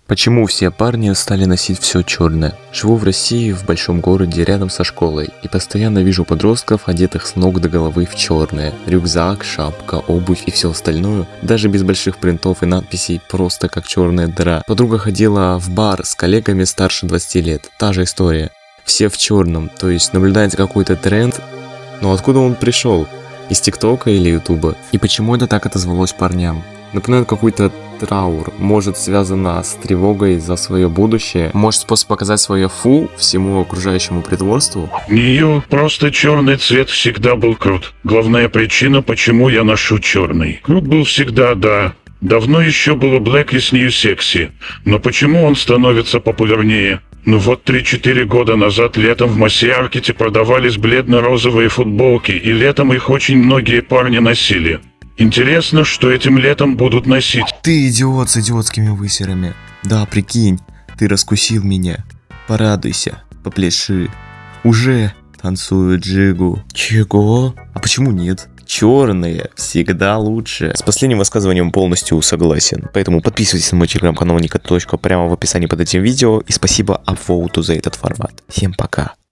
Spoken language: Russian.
Почему все парни стали носить все черное? Живу в России, в большом городе, рядом со школой, и постоянно вижу подростков, одетых с ног до головы в черное. Рюкзак, шапка, обувь и все остальное, даже без больших принтов и надписей, просто как черная дыра. Подруга ходила в бар с коллегами старше 20 лет, та же история. Все в черном, то есть наблюдается какой-то тренд, но откуда он пришел? Из ТикТока или Ютуба? И почему это так отозвалось парням? Напоминает какой-то траур, может связано с тревогой за свое будущее, может способ показать свое фу всему окружающему притворству. Не, просто черный цвет всегда был крут. Главная причина, почему я ношу черный. Крут был всегда, да. Давно еще было Black is New Sexy, но почему он становится популярнее? Ну вот 3-4 года назад летом в Масс-Маркете продавались бледно-розовые футболки, и летом их очень многие парни носили. Интересно, что этим летом будут носить. Ты идиот с идиотскими высерами. Да, прикинь, ты раскусил меня. Порадуйся, попляши. Уже танцую джигу. Чего? А почему нет? Черные всегда лучше. С последним высказыванием полностью согласен. Поэтому подписывайтесь на мой телеграм-канал Ника. Прямо в описании под этим видео. И спасибо Апвоуту за этот формат. Всем пока.